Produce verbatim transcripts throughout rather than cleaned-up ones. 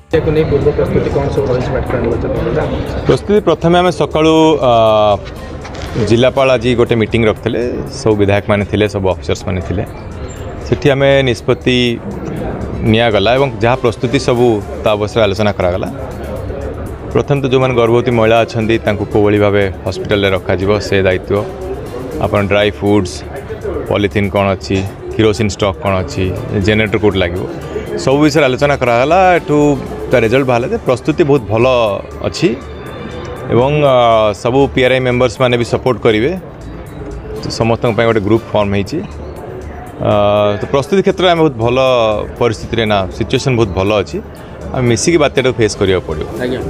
पूर्व प्रस्तुति कौन सब रही प्रस्तुति प्रथम आम सका जिलापाल आज गोटे मीटिंग रखते सब विधायक मैंने थे सब ऑफिसर्स मैंने थे सेठी आम निष्पत्ति निगला और जहाँ प्रस्तुति सबू अवसर आलोचना करागला। प्रथम तो जो मैंने गर्भवती महिला अच्छा कौ भाव हॉस्पिटल रखा से दायित्व अपन ड्राई फूड्स पॉलिथीन कौन अच्छी किरोसिन स्टॉक कौन अच्छी जेनेरेटर कोड लगे सब विषय आलोचना करागला। एठू रिजल्ट बाहर प्रस्तुति बहुत भल अच्छी एवं सबू पीआरआई मेंबर्स माने भी सपोर्ट करेंगे तो समस्त गोटे ग्रुप फॉर्म होती तो प्रस्तुति क्षेत्र में बहुत भल परिस्थिति ना सिचुएशन बहुत भल अच्छी आम मिसिकी बात्या फेस करा पड़ो।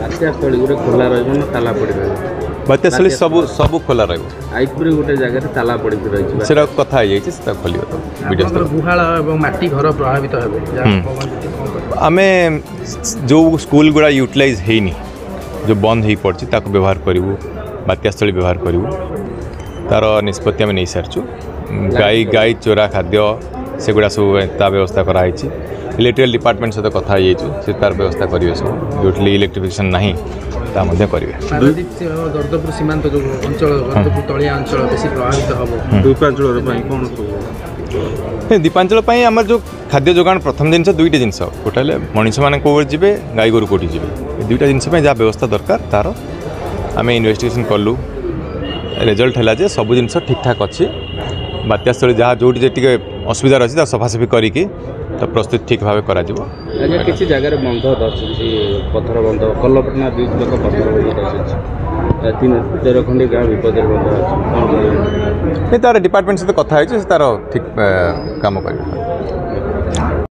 बात्यास्थली सब सब खोला रही गोटे जगह ताला पड़ी रही से कथा खोल आम जो स्कूल गुड़ा यूटिलाइज होनी जो बंद हो पड़ी ताको व्यवहार करूँ बात्यास्थली व्यवहार करूँ तार निष्पत्ति आम नहीं सारी गाई गाई चोरा खाद्य से गुड़ा सब व्यवस्था कराई इलेक्ट्रिकल डिपार्टमेंट सहित कथा से तार व्यवस्था करेंगे सब जो इलेक्ट्रिफिकेशन नहीं करेंगे। दर्दपुर सीमांत जो अंचल तलिया अंचल बेसी प्रभावित हम दीपांचल दीपांचल आम जो खाद्य जोगान प्रथम जिनस दुईटा जिनस टोटाल मनीष मैंने कौन जी गाई गोरु कौटी जी दुईटा जिनस जहाँ व्यवस्था दरकार तार आम इन्वेस्टिगेशन कलु रिजल्ट है जे सब जिन ठीक ठाक अच्छी बात्यास्थली जहाँ जो असुविधा अच्छी सफासफी करी तो प्रस्तुत ठीक भाव कर किसी जगह बंध पथर बंध कलपटना बीच लोक पथर बंध तीन तेरह खंडी गाँव विपद बंध तार डिपार्टमेंट सहित कथा तार ठीक काम कर।